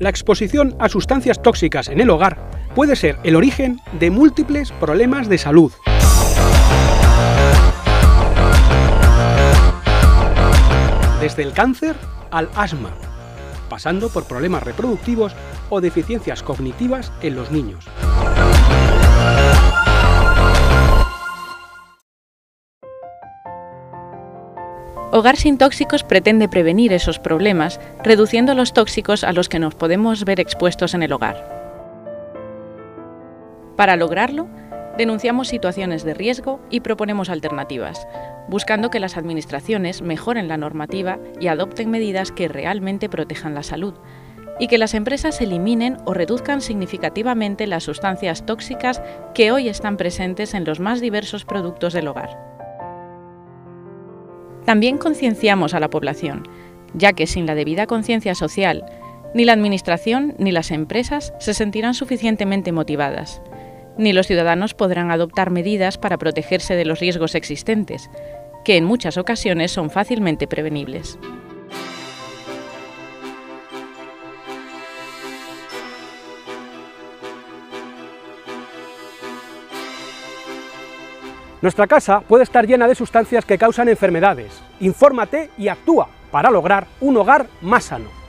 La exposición a sustancias tóxicas en el hogar puede ser el origen de múltiples problemas de salud. Desde el cáncer al asma, pasando por problemas reproductivos o deficiencias cognitivas en los niños. Hogar sin tóxicos pretende prevenir esos problemas, reduciendo los tóxicos a los que nos podemos ver expuestos en el hogar. Para lograrlo, denunciamos situaciones de riesgo y proponemos alternativas, buscando que las administraciones mejoren la normativa y adopten medidas que realmente protejan la salud, y que las empresas eliminen o reduzcan significativamente las sustancias tóxicas que hoy están presentes en los más diversos productos del hogar. También concienciamos a la población, ya que sin la debida conciencia social, ni la Administración ni las empresas se sentirán suficientemente motivadas, ni los ciudadanos podrán adoptar medidas para protegerse de los riesgos existentes, que en muchas ocasiones son fácilmente prevenibles. Nuestra casa puede estar llena de sustancias que causan enfermedades. Infórmate y actúa para lograr un hogar más sano.